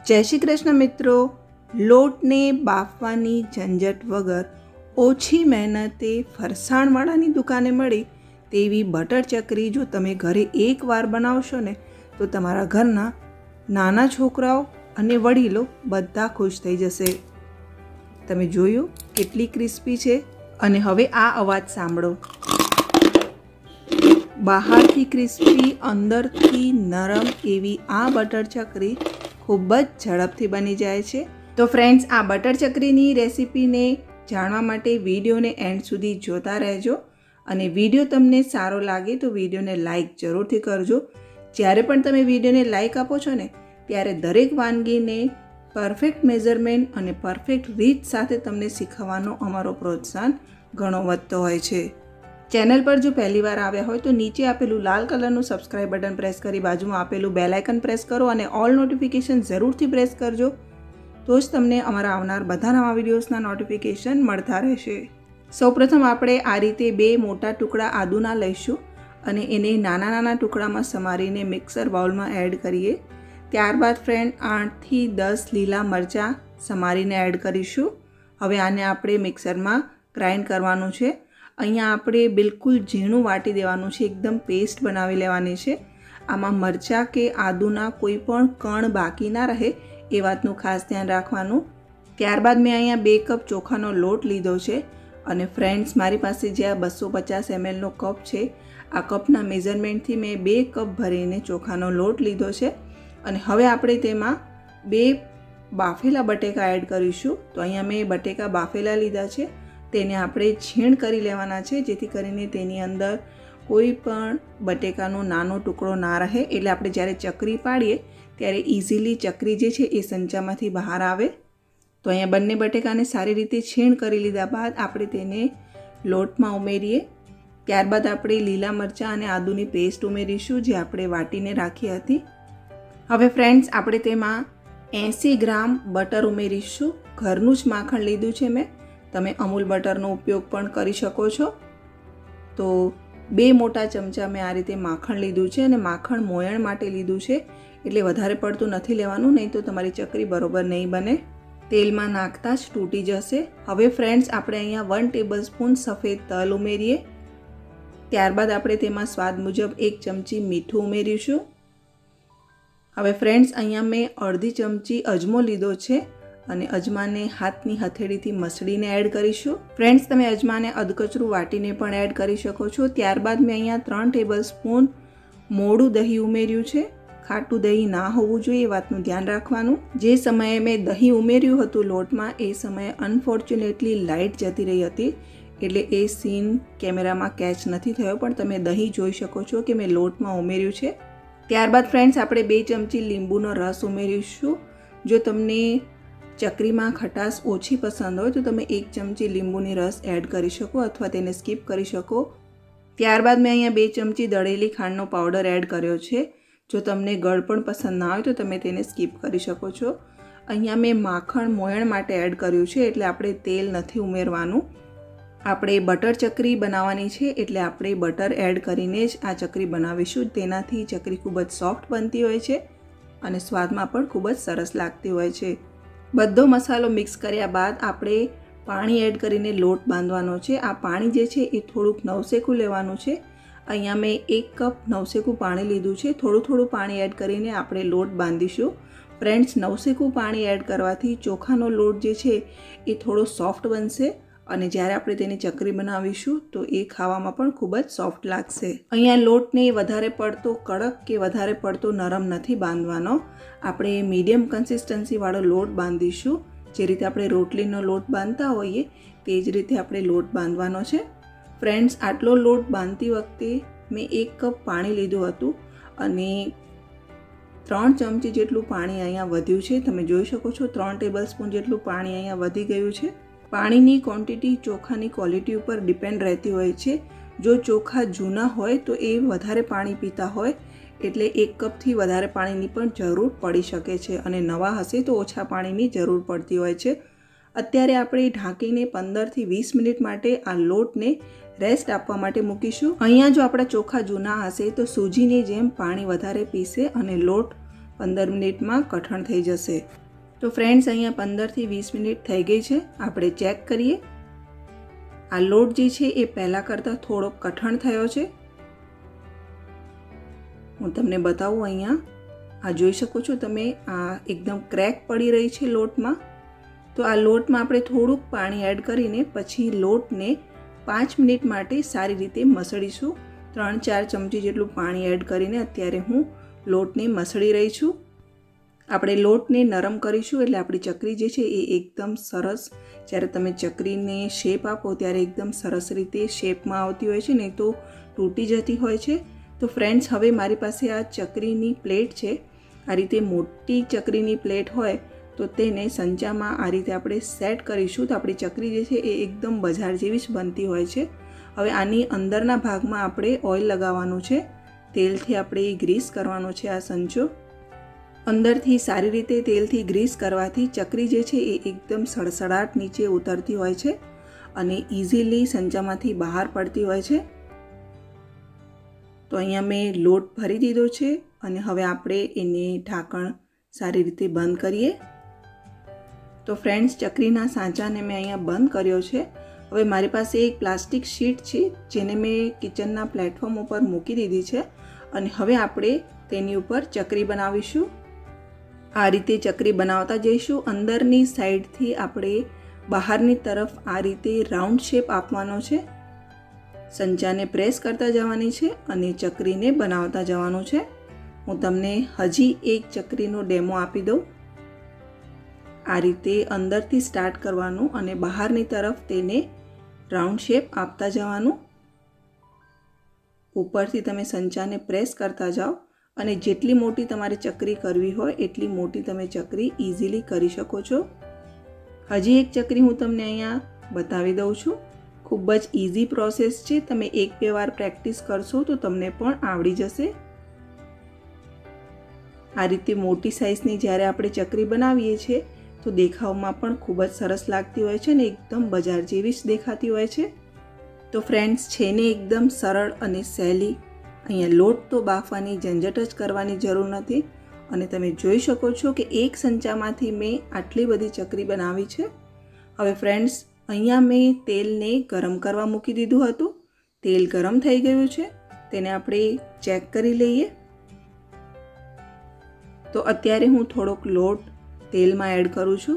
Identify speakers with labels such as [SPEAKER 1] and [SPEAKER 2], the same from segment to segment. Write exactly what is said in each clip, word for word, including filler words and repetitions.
[SPEAKER 1] જય શ્રી કૃષ્ણ મિત્રો, લોટને બાફવાની ઝંઝટ વગર ઓછી મહેનતે ફરસાણવાળાની દુકાને મળી તેવી બટર ચકરી જો તમે ઘરે એકવાર બનાવશો ને તો તમારા ઘરના નાના છોકરાઓ અને વડીલો બધા ખુશ થઈ જશે। તમે જોયું કેટલી ક્રિસ્પી છે અને હવે આ અવાજ સાંભળો। બહારથી ક્રિસ્પી અંદરથી નરમ એવી આ બટર ચકરી ખૂબ જ ઝડપથી બની જાય છે। તો ફ્રેન્ડ્સ, આ બટર ચકરીની રેસીપીને જાણવા માટે વિડીયોને એન્ડ સુધી જોતા રહેજો અને વિડીયો તમને સારો લાગે તો વિડીયોને લાઈક જરૂરથી કરજો। જ્યારે પણ તમે વિડીયોને લાઈક આપો છો ને ત્યારે દરેક વાનગીને પરફેક્ટ મેઝરમેન્ટ અને પરફેક્ટ રીત સાથે તમને શીખવવાનો અમારો પ્રોત્સાહન ઘણો વધતો હોય છે। ચેનલ પર જો પહેલીવાર આવ્યા હોય તો નીચે આપેલું લાલ કલરનું સબસ્ક્રાઇબ બટન પ્રેસ કરી બાજુમાં આપેલું બેલ આઇકન પ્રેસ કરો અને ઓલ નોટિફિકેશન જરૂરથી પ્રેસ કરજો, તો જ તમને અમારા આવનાર બધા નવા વિડીયોઝના નોટિફિકેશન મળતા રહેશે। સૌપ્રથમ આપણે આ રીતે બે મોટા ટુકડા આદુના લઈશું અને એને નાના નાના ટુકડામાં સમારીને મિક્સર બાઉલમાં એડ કરીએ। ત્યારબાદ ફ્રેન્ડ આઠથી દસ લીલા મરચાં સમારીને એડ કરીશું। હવે આને આપણે મિક્સરમાં ગ્રાઇન્ડ કરવાનું છે। અહીંયા આપણે બિલકુલ ઝીણું વાટી દેવાનું છે, એકદમ પેસ્ટ બનાવી લેવાની છે। આમાં મરચાં કે આદુના કોઈ પણ કણ બાકી ના રહે એ વાતનું ખાસ ધ્યાન રાખવાનું। ત્યારબાદ મેં અહીંયા બે કપ ચોખાનો લોટ લીધો છે અને ફ્રેન્ડ્સ મારી પાસે જે આ બસો પચાસ એમએલનો કપ છે આ કપના મેઝરમેન્ટથી મેં બે કપ ભરીને ચોખાનો લોટ લીધો છે અને હવે આપણે તેમાં બે બાફેલા બટેકા એડ કરીશું। તો અહીંયા મેં બટેકા બાફેલા લીધા છે, તેને આપણે છીણ કરી લેવાના છે જેથી કરીને તેની અંદર કોઈ પણ બટેકાનો નાનો ટુકડો ના રહે, એટલે આપણે જ્યારે ચકરી પાડીએ ત્યારે ઇઝીલી ચકરી જે છે એ સંચામાંથી બહાર આવે। તો અહીંયા બંને બટેકાને સારી રીતે છીણ કરી લીધા બાદ આપણે તેને લોટમાં ઉમેરીએ। ત્યારબાદ આપણે લીલા મરચાં અને આદુની પેસ્ટ ઉમેરીશું જે આપણે વાટીને રાખી હતી। હવે ફ્રેન્ડ્સ, આપણે તેમાં એંસી ગ્રામ બટર ઉમેરીશું। ઘરનું જ માખણ લીધું છે મેં, તમે અમૂલ બટરનો ઉપયોગ પણ કરી શકો છો। તો બે મોટા ચમચા મેં આ રીતે માખણ લીધું છે અને માખણ મોયણ માટે લીધું છે, એટલે વધારે પડતું નથી લેવાનું, નહીં તો તમારી ચકરી બરોબર નહીં બને, તેલમાં નાખતા જ તૂટી જશે। હવે ફ્રેન્ડ્સ, આપણે અહીંયા વન ટેબલ સ્પૂન સફેદ તલ ઉમેરીએ। ત્યારબાદ આપણે તેમાં સ્વાદ મુજબ એક ચમચી મીઠું ઉમેરીશું। હવે ફ્રેન્ડ્સ, અહીંયા મેં અડધી ચમચી અજમો લીધો છે અને અજમાને હાથની હથેળીથી મસળીને એડ કરીશું। ફ્રેન્ડ્સ, તમે અજમાને અધકચરું વાટીને પણ એડ કરી શકો છો। ત્યારબાદ મેં અહીંયા ત્રણ ટેબલ સ્પૂન મોડું દહીં ઉમેર્યું છે। ખાટું દહીં ના હોવું જોઈએ એ વાતનું ધ્યાન રાખવાનું। જે સમયે મેં દહીં ઉમેર્યું હતું લોટમાં એ સમયે અનફોર્ચ્યુનેટલી લાઇટ જતી રહી હતી, એટલે એ સીન કેમેરામાં કેચ નથી થયો, પણ તમે દહીં જોઈ શકો છો કે મેં લોટમાં ઉમેર્યું છે। ત્યારબાદ ફ્રેન્ડ્સ, આપણે બે ચમચી લીંબુનો રસ ઉમેરીશું। જો તમને ચકરીમાં ખટાશ ઓછી પસંદ હોય તો તમે એક ચમચી લીંબુની રસ એડ કરી શકો અથવા તેને સ્કીપ કરી શકો। ત્યારબાદ મેં અહીંયા બે ચમચી દળેલી ખાંડનો પાવડર એડ કર્યો છે। જો તમને ગળ પણ પસંદ ના હોય તો તમે તેને સ્કીપ કરી શકો છો। અહીંયા મેં માખણ મોયણ માટે એડ કર્યું છે, એટલે આપણે તેલ નથી ઉમેરવાનું। આપણે બટર ચકરી બનાવવાની છે એટલે આપણે બટર એડ કરીને જ આ ચકરી બનાવીશું, તેનાથી ચકરી ખૂબ જ સોફ્ટ બનતી હોય છે અને સ્વાદમાં પણ ખૂબ જ સરસ લાગતી હોય છે। બધો મસાલો મિક્સ કર્યા બાદ આપણે પાણી એડ કરીને લોટ બાંધવાનો છે। આ પાણી જે છે એ થોડુંક નવસેકું લેવાનું છે। અહીંયા મેં એક કપ નવસેકું પાણી લીધું છે, થોડું થોડું પાણી એડ કરીને આપણે લોટ બાંધીશું। ફ્રેન્ડ્સ, નવસેકું પાણી એડ કરવાથી ચોખાનો લોટ જે છે એ થોડો સોફ્ટ બનશે અને જ્યારે આપણે તેની ચકરી બનાવીશું તો એ ખાવામાં પણ ખૂબ જ સોફ્ટ લાગશે। અહીંયા લોટને વધારે પડતો કડક કે વધારે પડતો નરમ નથી બાંધવાનો, આપણે મીડિયમ કન્સિસ્ટન્સીવાળો લોટ બાંધીશું। જે રીતે આપણે રોટલીનો લોટ બાંધતા હોઈએ તે જ રીતે આપણે લોટ બાંધવાનો છે। ફ્રેન્ડ્સ, આટલો લોટ બાંધતી વખતે મેં એક કપ પાણી લીધું હતું અને ત્રણ ચમચી જેટલું પાણી અહીંયા વધ્યું છે। તમે જોઈ શકો છો ત્રણ ટેબલ સ્પૂન જેટલું પાણી અહીંયા વધી ગયું છે। પાણીની ક્વોન્ટિટી ચોખાની ક્વોલિટી ઉપર ડિપેન્ડ રહેતી હોય છે। જો ચોખા જૂના હોય તો એ વધારે પાણી પીતા હોય, એટલે એક કપથી વધારે પાણીની પણ જરૂર પડી શકે છે અને નવા હશે તો ઓછા પાણીની જરૂર પડતી હોય છે। અત્યારે આપણે ઢાંકીને પંદરથી વીસ મિનિટ માટે આ લોટને રેસ્ટ આપવા માટે મૂકીશું। અહીંયા જો આપણા ચોખા જૂના હશે તો સૂજીની જેમ પાણી વધારે પીશે અને લોટ પંદર મિનિટમાં કઠણ થઈ જશે। તો ફ્રેન્ડ્સ અહીંયા પંદરથી વીસ મિનિટ થઈ ગઈ છે। આપણે ચેક કરીએ। આ લોટ જે છે એ પહેલાં કરતાં થોડો કઠણ થયો છે। હું તમને બતાવું અહીંયા આ જોઈ શકો છો તમે, આ એકદમ ક્રેક પડી રહી છે લોટમાં। તો આ લોટમાં આપણે થોડુંક પાણી એડ કરીને પછી લોટને પાંચ મિનિટ માટે સારી રીતે મસળીશું। ત્રણ ચાર ચમચી જેટલું પાણી એડ કરીને અત્યારે હું લોટને મસળી રહી છું। આપણે લોટને નરમ કરીશું એટલે આપણી ચકરી જે છે એ એકદમ સરસ, જ્યારે તમે ચકરીને શેપ આપો ત્યારે એકદમ સરસ રીતે શેપમાં આવતી હોય છે, નહીં તો તૂટી જતી હોય છે। તો ફ્રેન્ડ્સ, હવે મારી પાસે આ ચકરીની પ્લેટ છે। આ રીતે મોટી ચકરીની પ્લેટ હોય તો તેને સંચામાં આ રીતે આપણે સેટ કરીશું તો આપણી ચકરી જે છે એ એકદમ બજાર જેવી જ બનતી હોય છે। હવે આની અંદરના ભાગમાં આપણે ઓઇલ લગાવવાનું છે। તેલથી આપણે ગ્રીસ કરવાનો છે આ સંચો। અંદરથી સારી રીતે તેલથી ગ્રીસ કરવાથી ચકરી જે છે એ એકદમ સડસડાટ નીચે ઉતરતી હોય છે અને ઇઝીલી સંચામાંથી બહાર પડતી હોય છે। તો અહીંયા મેં લોટ ભરી દીધો છે અને હવે આપણે એને ઢાંકણ સારી રીતે બંધ કરીએ। તો ફ્રેન્ડ્સ, ચકરીના સાંચાને મેં અહીંયા બંધ કર્યો છે। હવે મારી પાસે એક પ્લાસ્ટિક શીટ છે જેને મેં કિચનના પ્લેટફોર્મ ઉપર મૂકી દીધી છે અને હવે આપણે તેની ઉપર ચકરી બનાવીશું। આ રીતે ચકરી બનાવતા જઈશું। અંદરની સાઈડથી આપણે બહારની તરફ આ રીતે રાઉન્ડ શેપ આપવાનો છે। સંચાને પ્રેસ કરતા જવાની છે અને ચકરીને બનાવતા જવાનું છે। હું તમને હજી એક ચકરીનો ડેમો આપી દઉં। આ રીતે અંદરથી સ્ટાર્ટ કરવાનું અને બહારની તરફ તેને રાઉન્ડ શેપ આપતા જવાનું। ઉપરથી તમે સંચાને પ્રેસ કરતા જાઓ અને જેટલી મોટી તમારે ચકરી કરવી હોય એટલી મોટી તમે ચકરી ઇઝીલી કરી શકો છો। હજી એક ચકરી હું તમને અહીંયા બતાવી દઉં છું। ખૂબ જ ઇઝી પ્રોસેસ છે। તમે એક બે વાર પ્રેક્ટિસ કરશો તો તમને પણ આવડી જશે। આ રીતે મોટી સાઇઝની જ્યારે આપણે ચકરી બનાવીએ છીએ તો દેખાવમાં પણ ખૂબ જ સરસ લાગતી હોય છે ને એકદમ બજાર જેવી જ દેખાતી હોય છે। તો ફ્રેન્ડ્સ, છે ને એકદમ સરળ અને સહેલી। અહીંયા લોટ તો બાફવાની ઝંઝટ જ કરવાની જરૂર નથી અને તમે જોઈ શકો છો કે એક સંચામાંથી મેં આટલી બધી ચકરી બનાવી છે। હવે ફ્રેન્ડ્સ, અહીંયા મેં તેલને ગરમ કરવા મૂકી દીધું હતું। તેલ ગરમ થઈ ગયું છે, તેને આપણે ચેક કરી લઈએ। તો અત્યારે હું થોડોક લોટ તેલમાં એડ કરું છું।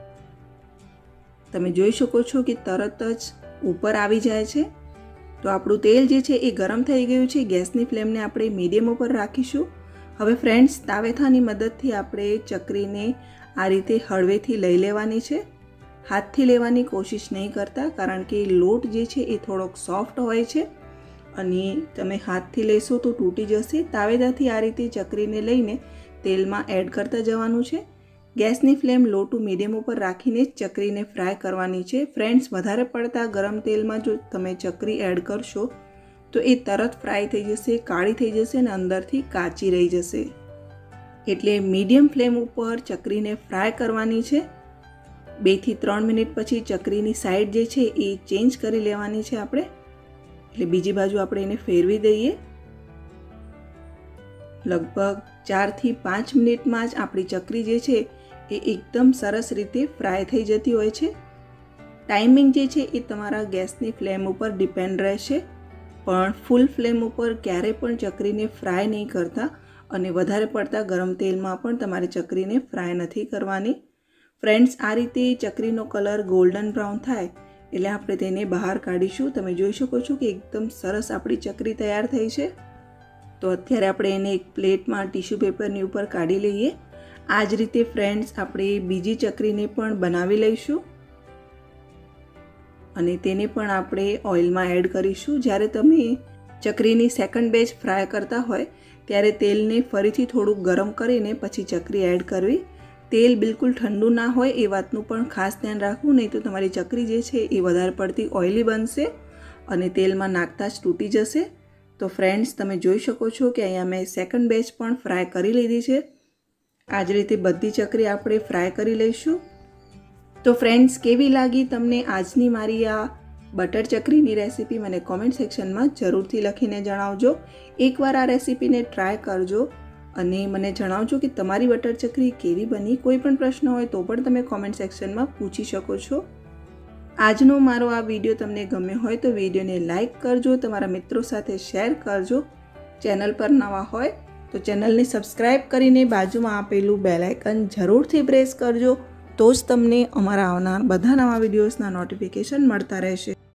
[SPEAKER 1] તમે જોઈ શકો છો કે તરત જ ઉપર આવી જાય છે। તો આપણું તેલ જે છે એ ગરમ થઈ ગયું છે। ગેસની ફ્લેમને આપણે મીડિયમ ઉપર રાખીશું। હવે ફ્રેન્ડ્સ, તાવેથાની મદદથી આપણે ચકરીને આ રીતે હળવેથી લઈ લેવાની છે। હાથથી લેવાની કોશિશ નહીં કરતા, કારણ કે લોટ જે છે એ થોડોક સોફ્ટ હોય છે અને તમે હાથથી લેશો તો તૂટી જશે। તાવેદાથી આ રીતે ચકરીને લઈને તેલમાં એડ કરતા જવાનું છે। ગેસની ફ્લેમ લો ટુ મીડિયમ ઉપર રાખીને જ ચકરીને ફ્રાય કરવાની છે। ફ્રેન્ડ્સ, વધારે પડતા ગરમ તેલમાં જો તમે ચકરી એડ કરશો તો એ તરત ફ્રાય થઈ જશે, કાળી થઈ જશે અને અંદરથી કાચી રહી જશે। એટલે મીડિયમ ફ્લેમ ઉપર ચકરીને ફ્રાય કરવાની છે। બેથી ત્રણ મિનિટ પછી ચકરીની સાઈડ જે છે એ ચેન્જ કરી લેવાની છે આપણે, એટલે બીજી બાજુ આપણે એને ફેરવી દઈએ। લગભગ ચારથી પાંચ મિનિટમાં જ આપણી ચકરી જે છે એ એકદમ સરસ રીતે ફ્રાય થઈ જતી હોય છે। ટાઈમિંગ જે છે એ તમારા ગેસની ફ્લેમ ઉપર ડિપેન્ડ રહેશે, પણ ફૂલ ફ્લેમ ઉપર ક્યારેય પણ ચકરીને ફ્રાય નહીં કરતા અને વધારે પડતા ગરમ તેલમાં પણ તમારે ચકરીને ફ્રાય નથી કરવાની। ફ્રેન્ડ્સ, આ રીતે ચકરીનો કલર ગોલ્ડન બ્રાઉન થાય એટલે આપણે તેને બહાર કાઢીશું। તમે જોઈ શકો છો કે એકદમ સરસ આપણી ચકરી તૈયાર થઈ છે। તો અત્યારે આપણે એને એક પ્લેટમાં ટીશ્યુ પેપરની ઉપર કાઢી લઈએ। આ જ રીતે ફ્રેન્ડ્સ, આપણે બીજી ચકરીને પણ બનાવી લઈશું અને તેને પણ આપણે ઓઇલમાં એડ કરીશું। જ્યારે તમે ચકરીની સેકન્ડ બેચ ફ્રાય કરતા હોય ત્યારે તેલને ફરીથી થોડુંક ગરમ કરીને પછી ચકરી એડ કરવી। તેલ બિલકુલ ઠંડુ ના હોય એ વાતનું પણ ખાસ ધ્યાન રાખવું, નહીં તો તમારી ચકરી જે છે એ વધારે પડતી ઓઇલી બનશે અને તેલમાં નાખતા જ તૂટી જશે। તો ફ્રેન્ડ્સ, તમે જોઈ શકો છો કે અહીંયા મેં સેકન્ડ બેચ પણ ફ્રાય કરી લીધી છે। આ જ રીતે બધી ચકરી આપણે ફ્રાય કરી લઈશું। તો ફ્રેન્ડ્સ, કેવી લાગી તમને આજની મારી આ બટર ચકરીની રેસીપી મને કોમેન્ટ સેક્શનમાં જરૂરથી લખીને જણાવજો। એકવાર આ રેસીપીને ટ્રાય કરજો અને મને જણાવજો કે તમારી બટર ચકરી કેવી બની. કોઈ પણ પ્રશ્ન હોય તો પણ તમે કોમેન્ટ સેક્શનમાં પૂછી શકો છો. આજનો મારો આ વિડીયો તમને ગમ્યો હોય તો વિડીયોને લાઈક કરજો, તમારા મિત્રો સાથે શેર કરજો. ચેનલ પર નવા હોય તો ચેનલને સબસ્ક્રાઈબ કરીને બાજુમાં આપેલું બેલ આઇકન જરૂરથી પ્રેસ કરજો, તો જ તમને અમારા આવનાર બધા નવા વિડીયોઝના નોટિફિકેશન મળતા રહેશે.